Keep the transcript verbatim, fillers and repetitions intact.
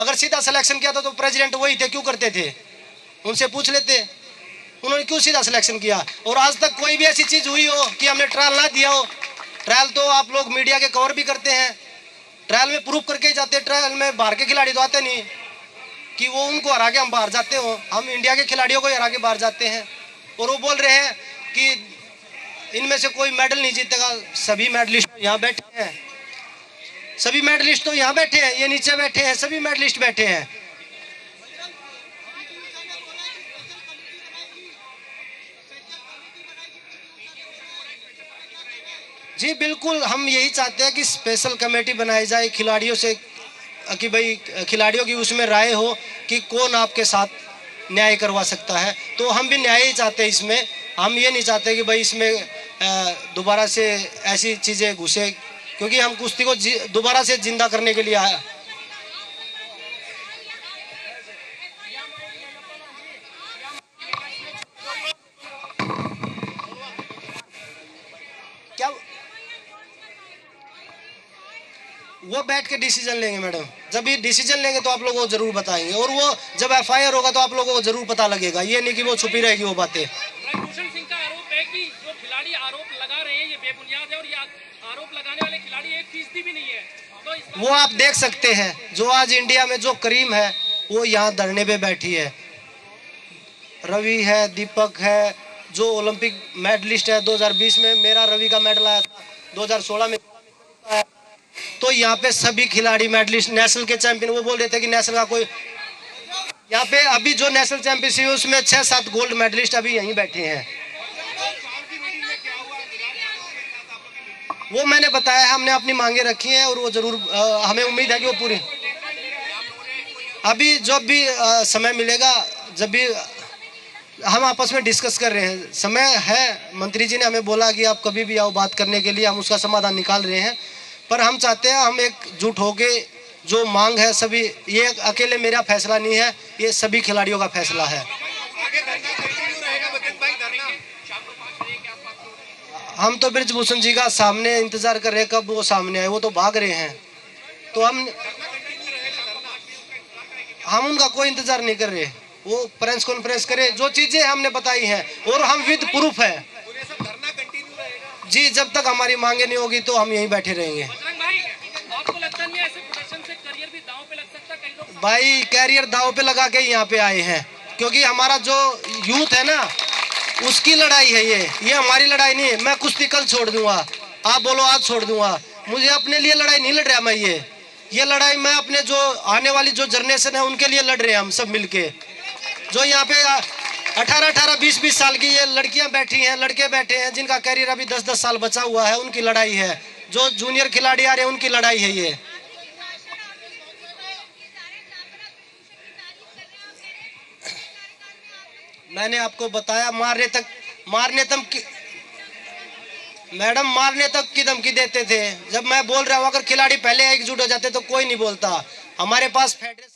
अगर सीधा सिलेक्शन किया था तो प्रेसिडेंट वही थे, क्यों करते थे? उनसे पूछ लेते, उन्होंने क्यों सीधा सिलेक्शन किया? और आज तक कोई भी ऐसी चीज हुई हो कि हमने ट्रायल ना दिया हो? ट्रायल तो आप लोग मीडिया के कवर भी करते हैं, ट्रायल में प्रूफ करके ही जाते हैं। ट्रायल में बाहर के खिलाड़ी तो आते नहीं कि वो उनको हरा के हम बाहर जाते हो, हम इंडिया के खिलाड़ियों को हरा के बाहर जाते हैं। और वो बोल रहे हैं कि इनमें से कोई मेडल नहीं जीतेगा। सभी मेडलिस्ट यहाँ बैठे हैं, सभी मेडलिस्ट तो यहाँ बैठे हैं, ये नीचे बैठे हैं, सभी मेडलिस्ट बैठे हैं। जी बिल्कुल, हम यही चाहते हैं कि स्पेशल कमेटी बनाई जाए खिलाड़ियों से, कि भाई खिलाड़ियों की उसमें राय हो कि कौन आपके साथ न्याय करवा सकता है। तो हम भी न्याय ही चाहते हैं इसमें, हम ये नहीं चाहते कि भाई इसमें दोबारा से ऐसी चीज़ें घुसे, क्योंकि हम कुश्ती को दोबारा से जिंदा करने के लिए आए। क्या वो बैठ के डिसीजन लेंगे मैडम? जब ये डिसीजन लेंगे तो आप लोगों को जरूर बताएंगे, और वो जब एफ आई आर होगा तो आप लोगों को जरूर पता लगेगा। ये नहीं कि वो छुपी रहेगी वो बातें। भूषण सिंह का आरोप है कि जो खिलाड़ी आरोप लगा रहे हैं ये बेबुनियाद है, और ये आरोप लगाने वाले खिलाड़ी एक फीसदी भी नहीं है। तो वो आप देख सकते हैं, जो आज इंडिया में जो करीम है वो यहाँ धरने पे बैठी है, रवि है, दीपक है, जो ओलंपिक मेडलिस्ट है। दो हज़ार बीस में मेरा रवि का मेडल आया था, दो हज़ार सोलह में आया। तो यहाँ पे सभी खिलाड़ी मेडलिस्ट, नेशनल के चैंपियन, वो बोल रहे थे कि नेशनल का कोई, यहाँ पे अभी जो नेशनल चैंपियनशिप है उसमें छह सात गोल्ड मेडलिस्ट अभी यहीं बैठे हैं। वो मैंने बताया, हमने अपनी मांगे रखी हैं और वो जरूर आ, हमें उम्मीद है कि वो पूरी, अभी जब भी आ, समय मिलेगा, जब भी हम आपस में डिस्कस कर रहे हैं, समय है। मंत्री जी ने हमें बोला कि आप कभी भी आओ बात करने के लिए, हम उसका समाधान निकाल रहे हैं। पर हम चाहते हैं हम एकजुट होके जो मांग है सभी, ये अकेले मेरा फैसला नहीं है, ये सभी खिलाड़ियों का फैसला है। हम तो ब्रिजभूषण जी का सामने इंतजार कर रहे हैं, कब वो सामने आए। वो तो भाग रहे हैं, तो हम हम उनका कोई इंतजार नहीं कर रहे। वो प्रेस कॉन्फ्रेंस करे, जो चीजें हमने बताई हैं और हम विद प्रूफ है जी। जब तक हमारी मांगे नहीं होगी तो हम यहीं बैठे रहेंगे। आपको लगता नहीं ऐसे प्रदर्शन से करियर भी दांव पे लग सकता? कई लोग भाई कैरियर दांव पे लगा के यहाँ पे आए हैं, क्योंकि हमारा जो यूथ है ना, उसकी लड़ाई है ये ये हमारी लड़ाई नहीं है। मैं कुश्ती कल छोड़ दूंगा, आप बोलो आज छोड़ दूंगा, मुझे अपने लिए लड़ाई नहीं लड़ रहा मैं। ये ये लड़ाई मैं अपने जो आने वाली जो जनरेशन है उनके लिए लड़ रहे हैं हम सब मिलके। जो यहाँ पे अठारह अठारह बीस बीस साल की ये लड़कियां बैठी हैं, लड़के बैठे हैं, जिनका कैरियर अभी दस दस साल बचा हुआ है, उनकी लड़ाई है। जो जूनियर खिलाड़ी आ रहे हैं उनकी लड़ाई है ये। मैंने आपको बताया, मारने तक मारने तक मैडम मारने तक की धमकी देते थे। जब मैं बोल रहा हूँ, अगर खिलाड़ी पहले एकजुट हो जाते तो कोई नहीं बोलता। हमारे पास फेडरेशन